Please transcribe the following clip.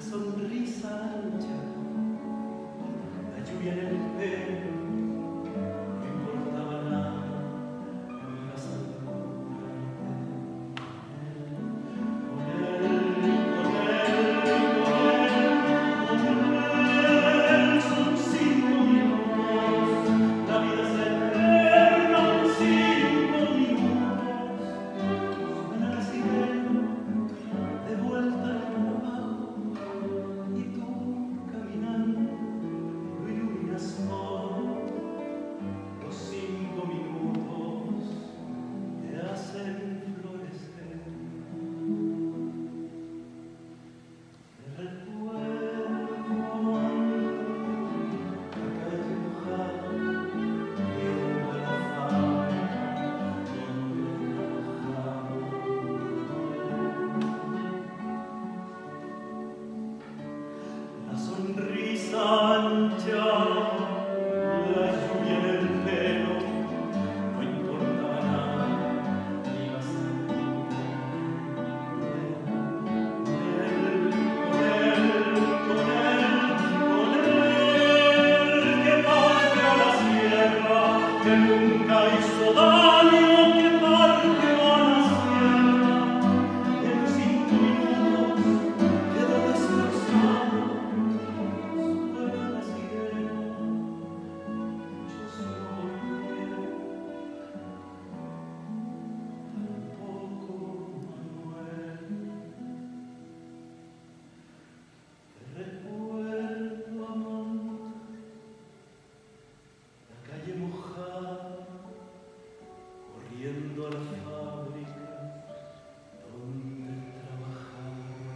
sonrisa ancha, la lluvia en el pelo, no importaba nada, ibas al con él, son 5 minutos, la vida es eterna, 5 minutos, suena la sirena, de vuelta al trabajo, y tú caminando lo iluminas todo. Los 5 minutos te hacen florecer. Te recuerdo, la calle mojada, viendo la fábrica donde trabajaba. La sonrisa ancha, la lluvia en el pelo, no importaba nada, ibas con él, que parte a la sierra, que nunca hizo daño, que parte a la sierra, y en 5 minutos quedó destrozado. Suena la sirena, muchos no volvieron, tampoco Manuel. Te recuerdo, amante, la calle mojada, corriendo a la fábrica donde trabajaba.